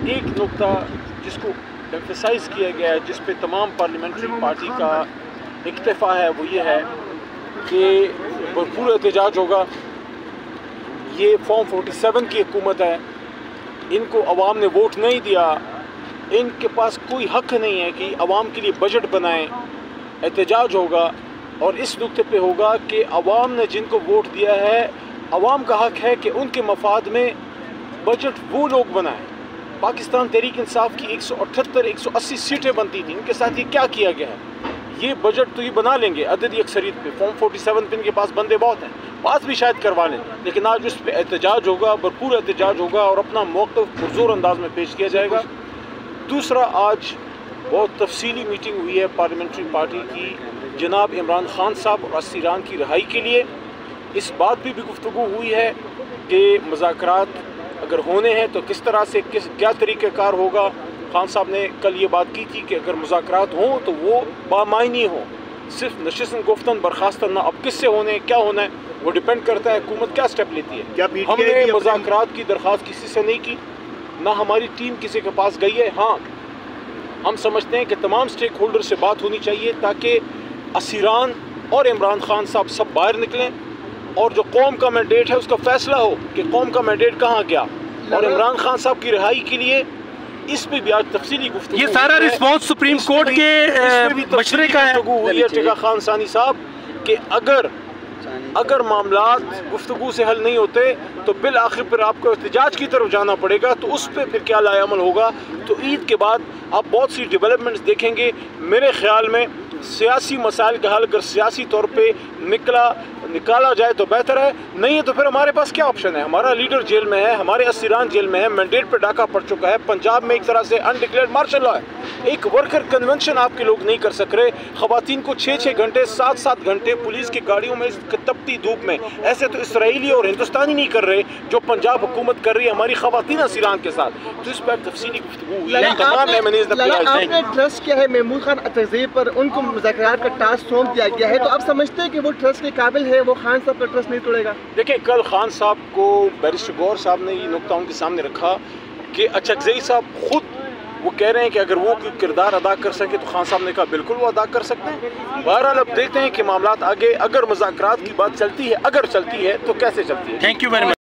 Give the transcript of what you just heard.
एक नुक्ता जिसको एम्फेसाइज किया गया है, जिस पे तमाम पार्लियामेंट्री पार्टी का इक्तफा है, वो ये है कि भरपूर एहतजाज होगा। ये फॉर्म 47 की हुकूमत है, इनको अवाम ने वोट नहीं दिया, इनके पास कोई हक नहीं है कि अवाम के लिए बजट बनाएं। एहतजाज होगा और इस नुक्ते पे होगा कि अवाम ने जिनको वोट दिया है, अवाम का हक है कि उनके मफाद में बजट वो लोग बनाएं। पाकिस्तान तहरीक इंसाफ की 178-180 सीटें बनती थी, इनके साथ ये क्या किया गया है? ये बजट तो ये बना लेंगे अददी अक्सरियत पे, फॉर्म 47 पे इनके पास बंदे बहुत हैं, पास भी शायद करवा लें, लेकिन आज उस पर एहतजाज होगा, भरपूर एहतजाज होगा और अपना मौक़िफ़ पुरज़ोर अंदाज में पेश किया जाएगा। दूसरा, आज बहुत तफसीली मीटिंग हुई है पार्लियामेंट्री पार्टी की जनाब इमरान खान साहब और असीरान की रिहाई के लिए। इस बात भी गुफ्तगू हुई है कि मुज़ाकरात अगर होने हैं तो किस तरह से क्या तरीक़ाकार होगा। खान साहब ने कल ये बात की थी कि अगर मुज़ाकरात हों तो वो बामायनी हों, सिर्फ नशिस्तन गुफ्तन बर्खास्तन ना। अब किससे होने, क्या होना है, वो डिपेंड करता है हुकूमत क्या स्टेप लेती है। हमने मुज़ाकरात की दरख्वास्त किसी से नहीं की, ना हमारी टीम किसी के पास गई है। हाँ, हम समझते हैं कि तमाम स्टेक होल्डर से बात होनी चाहिए ताकि असीरान और इमरान खान साहब सब बाहर निकलें और जो कौम का मैंडेट है उसका फैसला हो कि कौम का मैंडेट कहाँ गया। और इमरान खान साहब की रिहाई के लिए इस पे भी आज तफसीली गुफ्तगू, ये सारा रिस्पॉन्स सुप्रीम कोर्ट के मशवरे का है टिका खान सानी साहब कि अगर मामलात गुफ्तगू से हल नहीं होते तो बिल आखिर पर आपको एहतजाज की तरफ जाना पड़ेगा। तो उस पर फिर क्या लाएअमल होगा। तो ईद के बाद आप बहुत सी डेवलपमेंट्स देखेंगे। मेरे ख्याल में सियासी मसाइल का हल अगर सियासी तौर पे निकाला जाए तो बेहतर है, नहीं है तो फिर हमारे पास क्या ऑप्शन है। हमारा लीडर जेल में है, हमारे असीरान जेल में है, मैंडेट पे डाका पड़ चुका है, पंजाब में एक तरह से अनडिक्लेयर्ड मार्शल लॉ है, एक वर्कर कन्वेंशन आपके लोग नहीं कर सक रहे। खवातीन को 6-6 घंटे 7-7 घंटे पुलिस की गाड़ियों में तपती धूप में, ऐसे तो इसराइली और हिंदुस्तानी नहीं कर रहे जो पंजाब हुकूमत कर रही है हमारी खवातीन असीरान के साथ। तो इस पर तफसीली गुफ्तगू हुई है। आपने ट्रस्ट किया है महमूद खान अतरज़ी पर, उनको मुज़ाकरात का टास्क सौंप दिया गया है, तो आप समझते हैं कि वो ट्रस्ट के काबिल है, वो खान साहब का ट्रस्ट नहीं तोड़ेगा? देखिए, कल खान साहब को बैरिस्टर गौर साहब ने ये नुक्ता उनके सामने रखा कि अचकज़ई साहब खुद वो कह रहे हैं कि अगर वो किरदार अदा कर सके तो खान साहब ने कहा बिल्कुल वो अदा कर सकते हैं। बहरहाल अब देखते हैं कि मामलात आगे, अगर मुज़ाकरात की बात चलती है, अगर चलती है तो कैसे चलती है। Thank you very much.